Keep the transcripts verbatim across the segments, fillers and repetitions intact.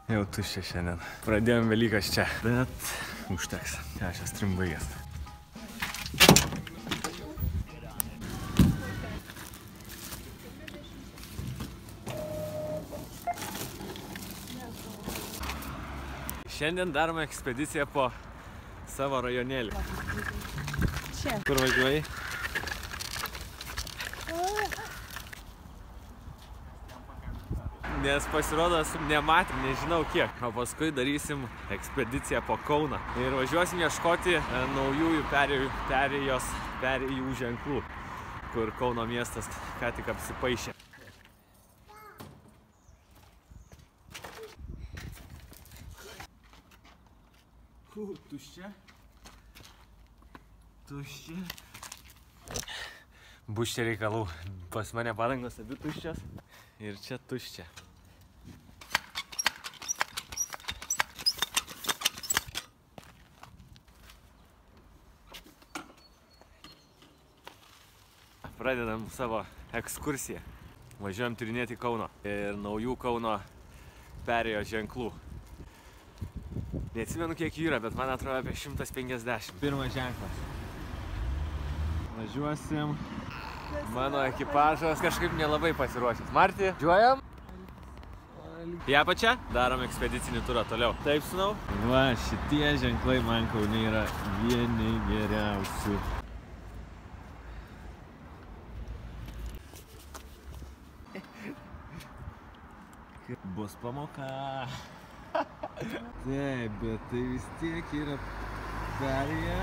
Jau tuščia šiandien. Pradėjom Velykas čia, bet užteks. Šešias trim baigęs. Šiandien darome ekspediciją po savo rajonėlį. Čia. Kur važiuoji? Nes pasirodo, nematėm, nežinau kiek. O paskui darysim ekspediciją po Kauną. Ir važiuosim ieškoti naujųjų perėjos, perėjų ženklų, kur Kauno miestas ką tik apsipaišė. Uh, tuščia. Tuščia. Bus čia reikalų. Pas mane padangos abi tuščios. Ir čia tuščia. Pradedam savo ekskursiją. Važiuojam tyrinėti Kauno ir naujų Kauno perėjos ženklų. Neatsimenu kiek jų yra, bet man atrodo apie šimtas penkiasdešimt. Pirmas ženklas. Važiuosim. Mano ekipažas kažkaip nelabai pasiruošęs. Marti, važiuojam? Į apačią? Darom ekspedicinį turą toliau. Taip, sūnau? Va, šitie ženklai man Kaune yra vieni geriausių. Bus pamoka. Taip, bet tai vis tiek yra perėja.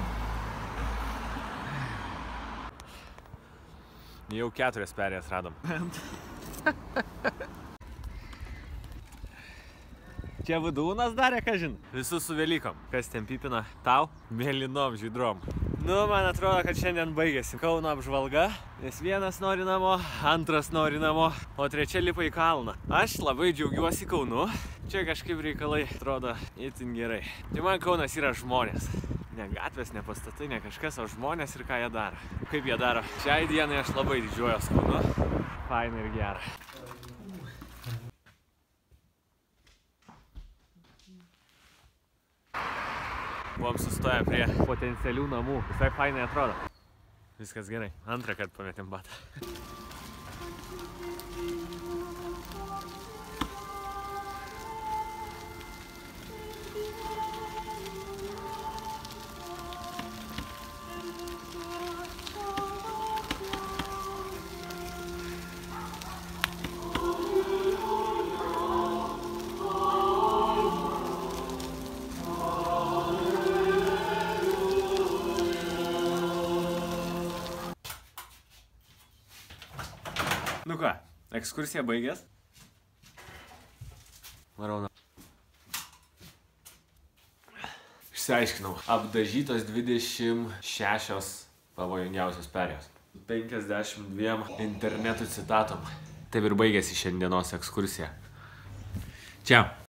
Jau keturias perėjas radom. Čia vadūnas darė, ką žin? Visus su Velykom. Kas ten pipina? Tau? Mėlynom žydrom. Nu, man atrodo, kad šiandien baigėsi Kauno apžvalga. Nes vienas nori namo, antras nori namo, o trečia lipa į kalną. Aš labai džiaugiuosi Kaunu. Čia kažkaip reikalai atrodo itin gerai. Tai man Kaunas yra žmonės. Ne gatvės, ne pastatai, ne kažkas, o žmonės ir ką jie daro. Kaip jie daro. Šiai dienai aš labai didžiuojuos Kaunu. Faina ir gera. Buvom sustoję prie potencialių namų. Visai fainai atrodo. Viskas gerai. Antrą kartą pametėm batą. Nu ką, ekskursija baigės. Varau na. Išsiaiškinau. Apdažytos dvidešimt šešios pavojingiausios perėjos. penkiasdešimt dviem internetų citatom. Taip ir baigėsi šiandienos ekskursija. Čia.